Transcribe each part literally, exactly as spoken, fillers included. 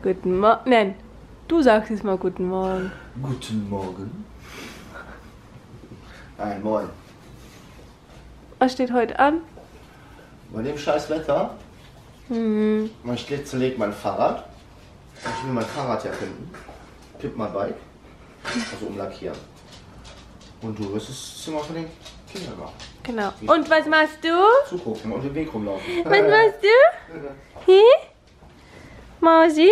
Guten Morgen. Nein, du sagst jetzt mal guten Morgen. Guten Morgen. Nein, moin. Was steht heute an? Bei dem scheiß Wetter, Mhm. man leg mein Fahrrad. Ich will mein Fahrrad ja finden. Kipp mein Bike. Also umlackieren. Und du wirst das Zimmer von den Kindern machen. Genau. Und was machst du? Zugucken und den Weg rumlaufen. Was machst du? Hä? Mausi?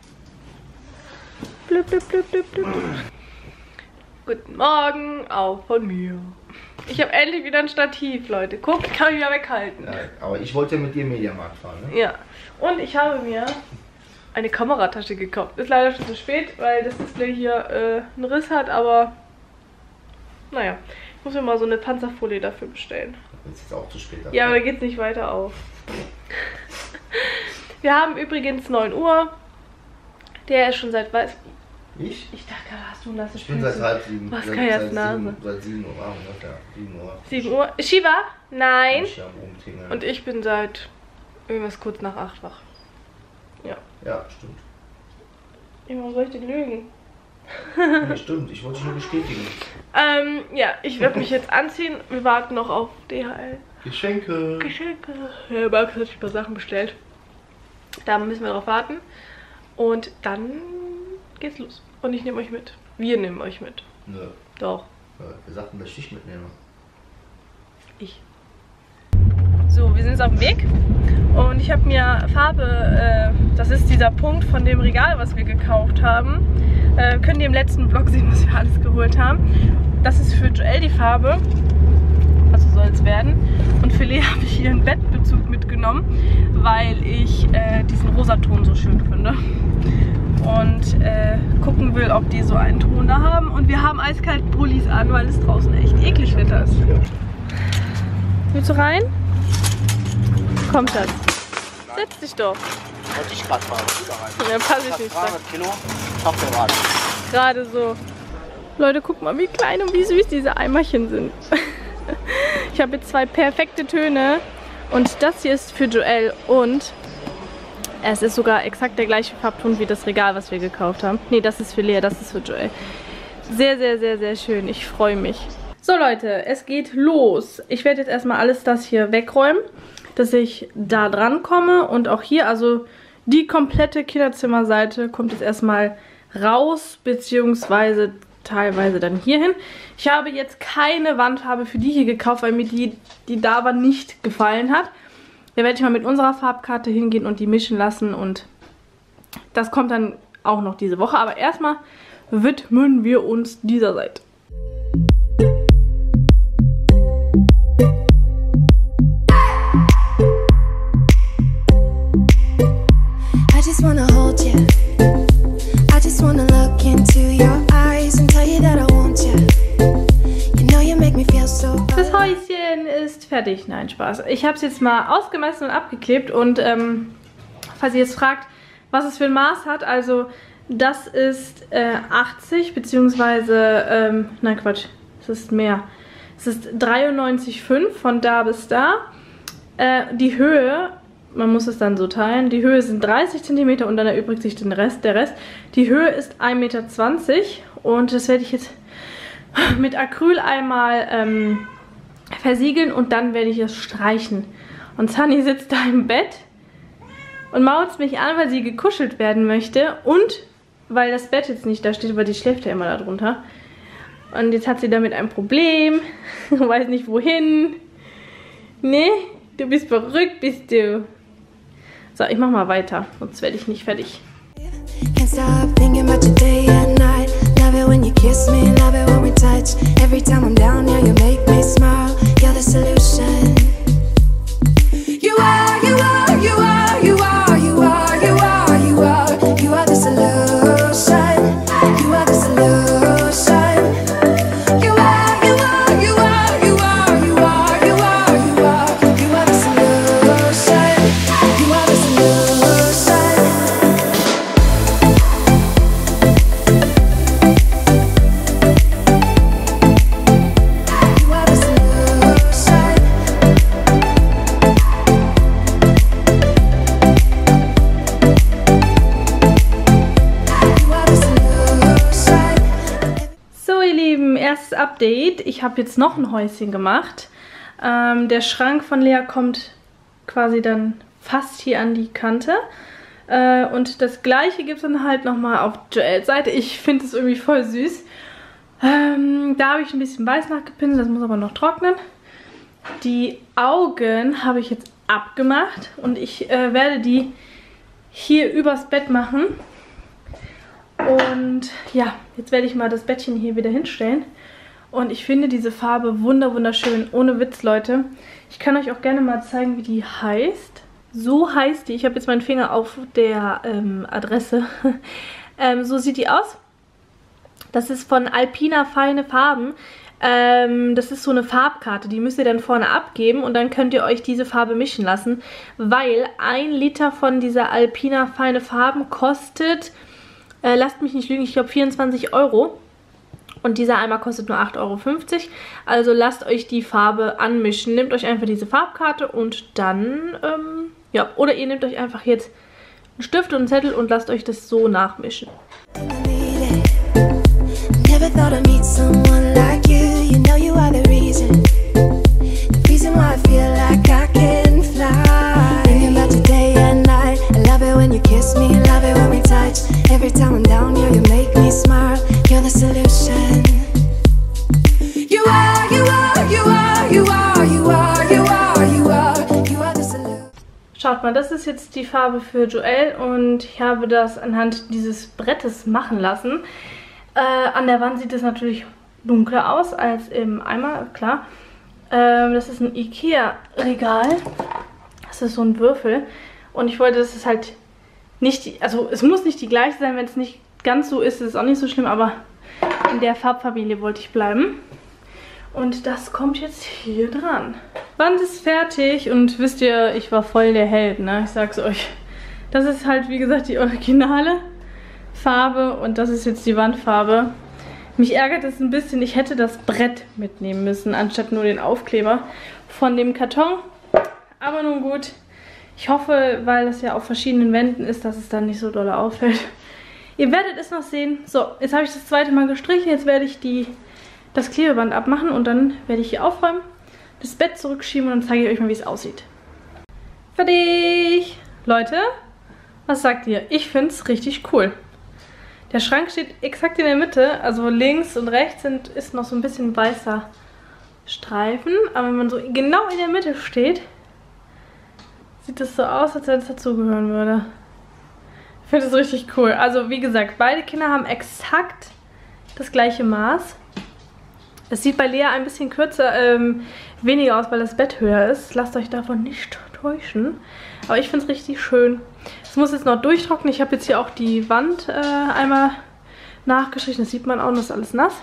Blub, blub, blub, blub, blub. Guten Morgen, auch von mir. Ich habe endlich wieder ein Stativ, Leute. Guck, ich kann mich wieder weghalten. Ja, aber ich wollte ja mit dir im Mediamarkt fahren, ne? Ja. Und ich habe mir eine Kameratasche gekauft. Ist leider schon zu spät, weil das Display hier äh, einen Riss hat, aber naja. Ich muss mir mal so eine Panzerfolie dafür bestellen. Das ist jetzt auch zu spät. Dafür. Ja, aber da geht es nicht weiter auf. Wir haben übrigens neun Uhr. Der ist schon seit weiß. Ich? Ich dachte, hast du das? Ich bin seit halb sieben. Was seit, kann jetzt seit Nase? Sieben, seit sieben Uhr warm, ja, sieben Uhr. sieben Uhr. Shiva? Nein. Ich am Rumtingeln. Und ich bin seit irgendwas kurz nach acht wach. Ja. Ja, stimmt. Warum soll ich denn lügen? Nee, stimmt, ich wollte dich nur bestätigen. Ähm, ja, ich werde mich jetzt anziehen. Wir warten noch auf D H L. Geschenke. Geschenke. Ja, Markus hat sich ein paar Sachen bestellt. Da müssen wir drauf warten. Und dann geht's los. Und ich nehme euch mit. Wir nehmen euch mit. Nö. Doch. Nö. Wir sagten, dass ich dich mitnehme. Ich. So, wir sind jetzt auf dem Weg. Und ich habe mir Farbe, äh, das ist dieser Punkt von dem Regal, was wir gekauft haben. Äh, könnt ihr im letzten Vlog sehen, was wir alles geholt haben. Das ist für Joel die Farbe. Also soll es werden. Und für Lea habe ich ihren Bettbezug mitgenommen, weil ich äh, diesen Rosaton so schön finde. Und äh, gucken will, ob die so einen Ton da haben. Und wir haben eiskalt Pullis an, weil es draußen echt eklig Wetter ist. Willst du rein? Komm, Schatz. Setz dich doch. Wollte ich gerade fahren. Ja, passe ich nicht. dreihundert Kilo, schafft gerade. Gerade so. Leute, guck mal, wie klein und wie süß diese Eimerchen sind. Ich habe jetzt zwei perfekte Töne. Und das hier ist für Joel. Und es ist sogar exakt der gleiche Farbton wie das Regal, was wir gekauft haben. Ne, das ist für Lea, das ist für Joel. Sehr, sehr, sehr, sehr schön. Ich freue mich. So Leute, es geht los. Ich werde jetzt erstmal alles das hier wegräumen, dass ich da dran komme. Und auch hier, also die komplette Kinderzimmerseite kommt jetzt erstmal raus, beziehungsweise teilweise dann hier hin. Ich habe jetzt keine Wandfarbe für die hier gekauft, weil mir die, die da war, nicht gefallen hat. Da werde ich mal mit unserer Farbkarte hingehen und die mischen lassen. Und das kommt dann auch noch diese Woche. Aber erstmal widmen wir uns dieser Seite. Das Häuschen ist fertig. Nein, Spaß. Ich habe es jetzt mal ausgemessen und abgeklebt. Und ähm, falls ihr jetzt fragt, was es für ein Maß hat, also das ist äh, achtzig, beziehungsweise, ähm, nein Quatsch, es ist mehr. Es ist dreiundneunzig Komma fünf von da bis da. Äh, die Höhe, man muss es dann so teilen, die Höhe sind dreißig Zentimeter und dann erübrigt sich den Rest, der Rest. Die Höhe ist ein Meter zwanzig und das werde ich jetzt mit Acryl einmal ähm, versiegeln und dann werde ich es streichen. Und Sunny sitzt da im Bett und mault mich an, weil sie gekuschelt werden möchte und weil das Bett jetzt nicht da steht, weil die schläft ja immer da drunter. Und jetzt hat sie damit ein Problem, weiß nicht wohin. Nee, du bist verrückt, bist du. So, ich mach mal weiter, sonst werde ich nicht fertig. Can't stop thinking about your day and night. Love it when you kiss me, love it when we touch. Every time I'm down, yeah, you make me smile. You're the solution. You are, you are, you are, you are, you are, you are, you are, you are the solution. You are the solution. You are, you are, you are, you are, you are, you are, you are, you are the solution. You are the solution. You are the solution. erstes Update. Ich habe jetzt noch ein Häuschen gemacht. Ähm, der Schrank von Lea kommt quasi dann fast hier an die Kante. Äh, und das gleiche gibt es dann halt nochmal auf Joels Seite. Ich finde es irgendwie voll süß. Ähm, da habe ich ein bisschen weiß nachgepinselt, das muss aber noch trocknen. Die Augen habe ich jetzt abgemacht und ich äh, werde die hier übers Bett machen. Und ja, jetzt werde ich mal das Bettchen hier wieder hinstellen. Und ich finde diese Farbe wunder wunderschön. Ohne Witz, Leute. Ich kann euch auch gerne mal zeigen, wie die heißt. So heißt die. Ich habe jetzt meinen Finger auf der ähm, Adresse. ähm, so sieht die aus. Das ist von Alpina Feine Farben. Ähm, das ist so eine Farbkarte. Die müsst ihr dann vorne abgeben und dann könnt ihr euch diese Farbe mischen lassen. Weil ein Liter von dieser Alpina Feine Farben kostet... Äh, lasst mich nicht lügen, ich glaube vierundzwanzig Euro. Und dieser Eimer kostet nur acht Euro fünfzig. Also lasst euch die Farbe anmischen. Nehmt euch einfach diese Farbkarte und dann, ähm, ja, oder ihr nehmt euch einfach jetzt einen Stift und einen Zettel und lasst euch das so nachmischen. Every time I'm down, you, you make me smile. You're the solution. You are, you are, you are, you are, you are, you are, you are, you are the solution. Schaut mal, das ist jetzt die Farbe für Joel und ich habe das anhand dieses Brettes machen lassen. Äh, an der Wand sieht es natürlich dunkler aus als im Eimer, klar. Ähm, das ist ein Ikea-Regal. Das ist so ein Würfel. Und ich wollte, dass es halt nicht, die, also es muss nicht die gleiche sein, wenn es nicht ganz so ist, ist es auch nicht so schlimm, aber in der Farbfamilie wollte ich bleiben. Und das kommt jetzt hier dran. Wand ist fertig und wisst ihr, ich war voll der Held, ne? Ich sag's euch. Das ist halt, wie gesagt, die originale Farbe und das ist jetzt die Wandfarbe. Mich ärgert es ein bisschen, ich hätte das Brett mitnehmen müssen, anstatt nur den Aufkleber von dem Karton. Aber nun gut. Ich hoffe, weil das ja auf verschiedenen Wänden ist, dass es dann nicht so doll auffällt. Ihr werdet es noch sehen. So, jetzt habe ich das zweite Mal gestrichen. Jetzt werde ich die, das Klebeband abmachen und dann werde ich hier aufräumen, das Bett zurückschieben und dann zeige ich euch mal, wie es aussieht. Fertig! Leute, was sagt ihr? Ich finde es richtig cool. Der Schrank steht exakt in der Mitte. Also links und rechts sind, ist noch so ein bisschen weißer Streifen. Aber wenn man so genau in der Mitte steht... sieht das so aus, als wenn es dazugehören würde. Ich finde das richtig cool. Also wie gesagt, beide Kinder haben exakt das gleiche Maß. Es sieht bei Lea ein bisschen kürzer, ähm, weniger aus, weil das Bett höher ist. Lasst euch davon nicht täuschen. Aber ich finde es richtig schön. Es muss jetzt noch durchtrocknen. Ich habe jetzt hier auch die Wand äh, einmal nachgestrichen. Das sieht man auch, das ist alles nass.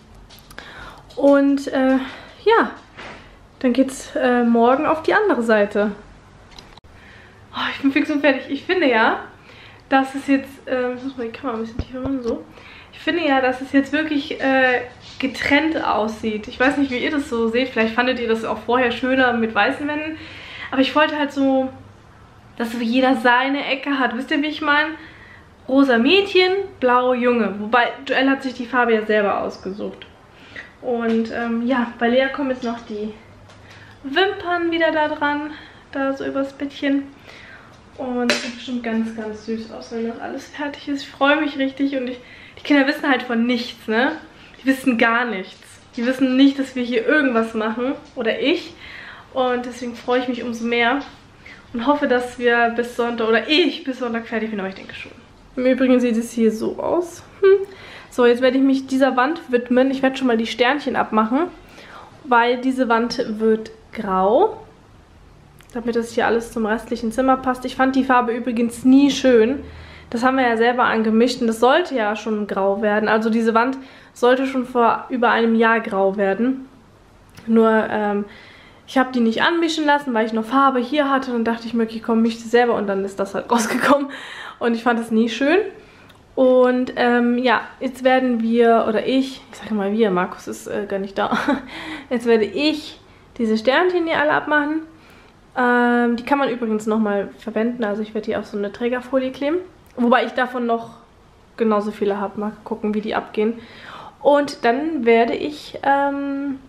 Und äh, ja, dann geht es äh, morgen auf die andere Seite. Oh, ich bin fix und fertig. Ich finde ja, dass es jetzt, äh, ich muss mal die Kamera ein bisschen tiefer machen, so. Ich finde ja, dass es jetzt wirklich äh, getrennt aussieht. Ich weiß nicht, wie ihr das so seht. Vielleicht fandet ihr das auch vorher schöner mit weißen Wänden. Aber ich wollte halt so, dass so jeder seine Ecke hat. Wisst ihr, wie ich meine? Rosa Mädchen, blau Junge. Wobei, Joel hat sich die Farbe ja selber ausgesucht. Und ähm, ja, bei Lea kommen jetzt noch die Wimpern wieder da dran. Da so übers Bettchen. Und das sieht bestimmt ganz, ganz süß aus, wenn das alles fertig ist. Ich freue mich richtig und ich, die Kinder wissen halt von nichts, ne? Die wissen gar nichts. Die wissen nicht, dass wir hier irgendwas machen. Oder ich. Und deswegen freue ich mich umso mehr. Und hoffe, dass wir bis Sonntag, oder ich bis Sonntag fertig bin, aber ich denke schon. Im Übrigen sieht es hier so aus. Hm. So, jetzt werde ich mich dieser Wand widmen. Ich werde schon mal die Sternchen abmachen. Weil diese Wand wird grau. Damit das hier alles zum restlichen Zimmer passt. Ich fand die Farbe übrigens nie schön. Das haben wir ja selber angemischt und das sollte ja schon grau werden. Also diese Wand sollte schon vor über einem Jahr grau werden. Nur ähm, ich habe die nicht anmischen lassen, weil ich noch Farbe hier hatte. Und dachte ich mir, okay, komm, misch die selber. Und dann ist das halt rausgekommen. Und ich fand das nie schön. Und ähm, ja, jetzt werden wir, oder ich, ich sage mal wir, Markus ist äh, gar nicht da. Jetzt werde ich diese Sternchen hier alle abmachen. Ähm, die kann man übrigens nochmal verwenden. Also ich werde die auf so eine Trägerfolie kleben. Wobei ich davon noch genauso viele habe. Mal gucken, wie die abgehen. Und dann werde ich ähm,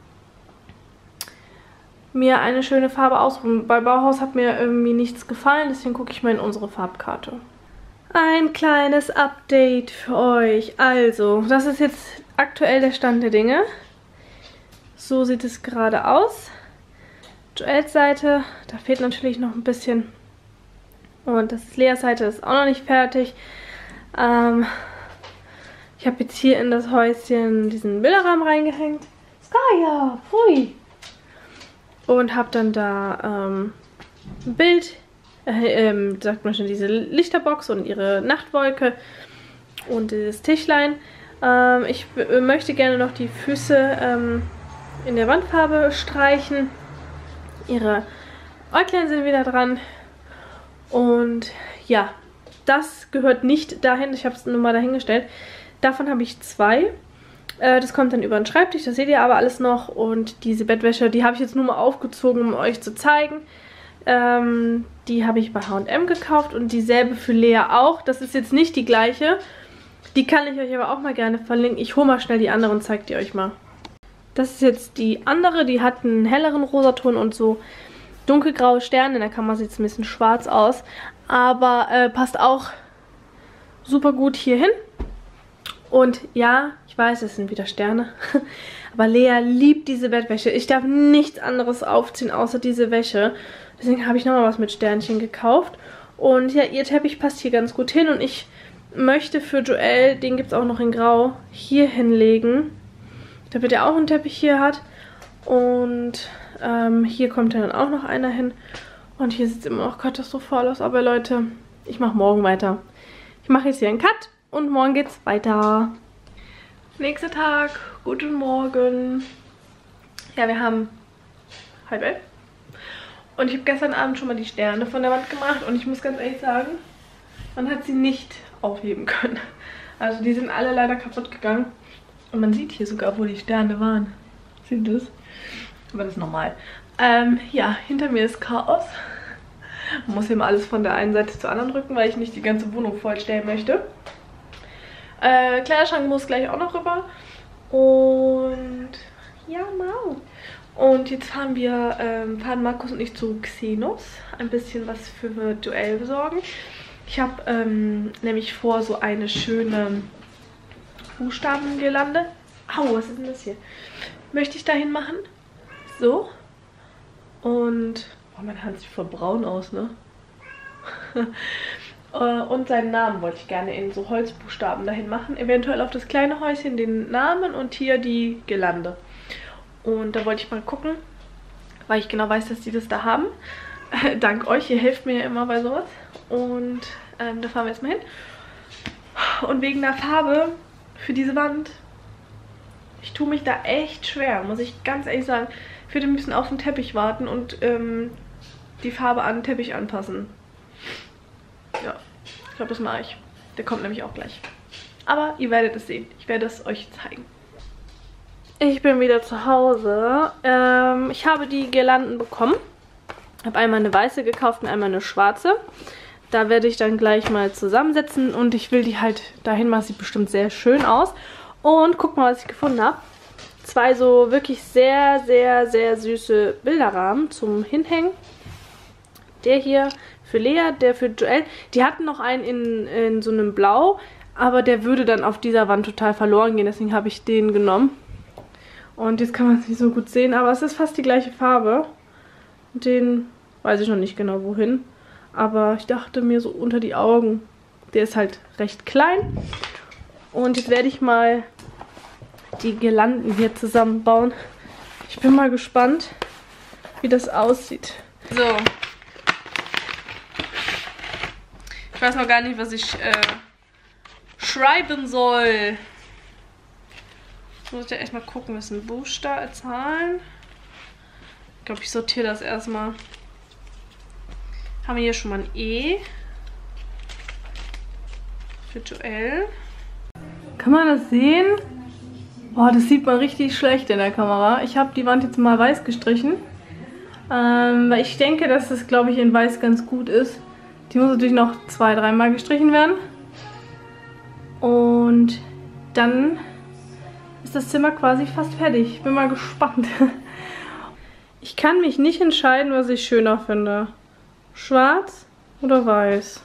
mir eine schöne Farbe aussuchen. Bei Bauhaus hat mir irgendwie nichts gefallen, deswegen gucke ich mal in unsere Farbkarte. Ein kleines Update für euch. Also, das ist jetzt aktuell der Stand der Dinge. So sieht es gerade aus. Joels Seite, da fehlt natürlich noch ein bisschen. Und das ist Leas Seite, ist auch noch nicht fertig. Ähm, ich habe jetzt hier in das Häuschen diesen Bilderrahmen reingehängt. Skaya, pfui! Und habe dann da ähm, ein Bild, äh, ähm, sagt man schon, diese Lichterbox und ihre Nachtwolke und dieses Tischlein. Ähm, ich möchte gerne noch die Füße ähm, in der Wandfarbe streichen. Ihre Äuglein sind wieder dran. Und ja, das gehört nicht dahin. Ich habe es nur mal dahingestellt. Davon habe ich zwei. Äh, das kommt dann über den Schreibtisch. Das seht ihr aber alles noch. Und diese Bettwäsche, die habe ich jetzt nur mal aufgezogen, um euch zu zeigen. Ähm, die habe ich bei H und M gekauft. Und dieselbe für Lea auch. Das ist jetzt nicht die gleiche. Die kann ich euch aber auch mal gerne verlinken. Ich hole mal schnell die andere und zeige die euch mal. Das ist jetzt die andere. Die hat einen helleren Rosaton und so dunkelgraue Sterne. In der Kamera sieht es ein bisschen schwarz aus. Aber äh, passt auch super gut hier hin. Und ja, ich weiß, es sind wieder Sterne. Aber Lea liebt diese Bettwäsche. Ich darf nichts anderes aufziehen, außer diese Wäsche. Deswegen habe ich nochmal was mit Sternchen gekauft. Und ja, ihr Teppich passt hier ganz gut hin. Und ich möchte für Joel, den gibt es auch noch in Grau, hier hinlegen. Damit er auch einen Teppich hier hat. Und ähm, hier kommt dann auch noch einer hin. Und hier sieht es immer noch katastrophal aus. Aber Leute, ich mache morgen weiter. Ich mache jetzt hier einen Cut und morgen geht's weiter. Nächster Tag, guten Morgen. Ja, wir haben halb elf. Und ich habe gestern Abend schon mal die Sterne von der Wand gemacht. Und ich muss ganz ehrlich sagen, man hat sie nicht aufheben können. Also die sind alle leider kaputt gegangen. Und man sieht hier sogar, wo die Sterne waren. Seht ihr das? Aber das ist normal. Ähm, ja, hinter mir ist Chaos. Man muss hier mal alles von der einen Seite zur anderen rücken, weil ich nicht die ganze Wohnung vollstellen möchte. Äh, Kleiderschrank muss gleich auch noch rüber. Und ja, mau. Und jetzt fahren wir, ähm, fahren Markus und ich zu Xenos. Ein bisschen was für Joel besorgen. Ich habe ähm, nämlich vor, so eine schöne Buchstabengirlande. Au, was ist denn das hier? Möchte ich dahin machen. So. Und oh, meine Hand sieht voll braun aus, ne? Und seinen Namen wollte ich gerne in so Holzbuchstaben dahin machen. Eventuell auf das kleine Häuschen den Namen und hier die Girlande. Und da wollte ich mal gucken, weil ich genau weiß, dass die das da haben. Dank euch, ihr helft mir ja immer bei sowas. Und ähm, da fahren wir jetzt mal hin. Und wegen der Farbe für diese Wand, ich tue mich da echt schwer, muss ich ganz ehrlich sagen. Ich würde ein bisschen auf den Teppich warten und ähm, die Farbe an den Teppich anpassen. Ja, ich glaube, das mache ich. Der kommt nämlich auch gleich. Aber ihr werdet es sehen. Ich werde es euch zeigen. Ich bin wieder zu Hause. Ähm, ich habe die Girlanden bekommen. Ich habe einmal eine weiße gekauft und einmal eine schwarze. Da werde ich dann gleich mal zusammensetzen und ich will die halt dahin machen. Sieht bestimmt sehr schön aus. Und guck mal, was ich gefunden habe. Zwei so wirklich sehr, sehr, sehr süße Bilderrahmen zum Hinhängen. Der hier für Lea, der für Joel. Die hatten noch einen in, in so einem Blau, aber der würde dann auf dieser Wand total verloren gehen. Deswegen habe ich den genommen. Und jetzt kann man es nicht so gut sehen, aber es ist fast die gleiche Farbe. Den weiß ich noch nicht genau wohin. Aber ich dachte mir so unter die Augen. Der ist halt recht klein. Und jetzt werde ich mal die Girlanden hier zusammenbauen. Ich bin mal gespannt, wie das aussieht. So. Ich weiß noch gar nicht, was ich äh, schreiben soll. Ich muss ja erstmal gucken, was sind Buchstaben, Zahlen. Ich glaube, ich sortiere das erstmal. Haben wir hier schon mal ein E. Für Joel. Kann man das sehen? Boah, das sieht man richtig schlecht in der Kamera. Ich habe die Wand jetzt mal weiß gestrichen. Ähm, weil ich denke, dass das, glaube ich, in weiß ganz gut ist. Die muss natürlich noch zwei, dreimal gestrichen werden. Und dann ist das Zimmer quasi fast fertig. Ich bin mal gespannt. Ich kann mich nicht entscheiden, was ich schöner finde. Schwarz oder weiß?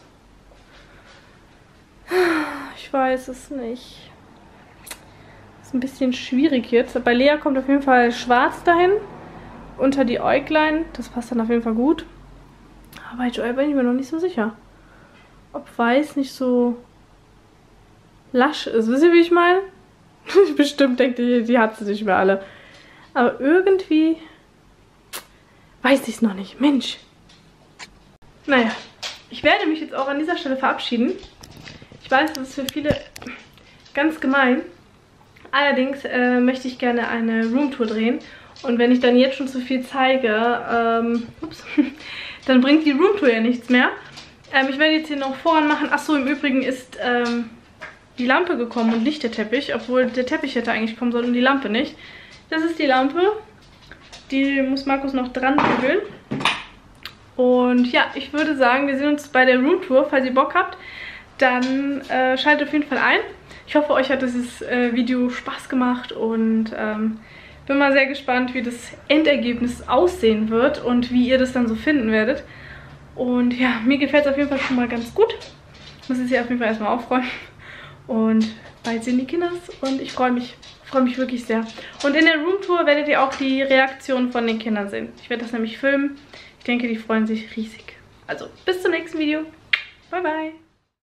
Ich weiß es nicht. Ist ein bisschen schwierig jetzt. Bei Lea kommt auf jeden Fall schwarz dahin. Unter die Äuglein. Das passt dann auf jeden Fall gut. Aber bei Joel bin ich mir noch nicht so sicher. Ob weiß nicht so lasch ist. Wisst ihr, wie ich meine? Bestimmt denkt ihr, die hat sie nicht mehr alle. Aber irgendwie weiß ich es noch nicht. Mensch. Naja, ich werde mich jetzt auch an dieser Stelle verabschieden. Ich weiß, das ist für viele ganz gemein. Allerdings äh, möchte ich gerne eine Roomtour drehen. Und wenn ich dann jetzt schon zu viel zeige, ähm, ups, dann bringt die Roomtour ja nichts mehr. Ähm, ich werde jetzt hier noch Vorhang machen. Achso, im Übrigen ist ähm, die Lampe gekommen und nicht der Teppich. Obwohl der Teppich hätte eigentlich kommen sollen und die Lampe nicht. Das ist die Lampe. Die muss Markus noch dran bügeln. Und ja, ich würde sagen, wir sehen uns bei der Roomtour. Falls ihr Bock habt, dann äh, schaltet auf jeden Fall ein. Ich hoffe, euch hat dieses äh, Video Spaß gemacht und ähm, bin mal sehr gespannt, wie das Endergebnis aussehen wird und wie ihr das dann so finden werdet. Und ja, mir gefällt es auf jeden Fall schon mal ganz gut. Ich muss es hier auf jeden Fall erstmal aufräumen. Und bald sehen die Kinders und ich freue mich. freue mich wirklich sehr. Und in der Roomtour werdet ihr auch die Reaktion von den Kindern sehen. Ich werde das nämlich filmen. Ich denke, die freuen sich riesig. Also, bis zum nächsten Video. Bye, bye.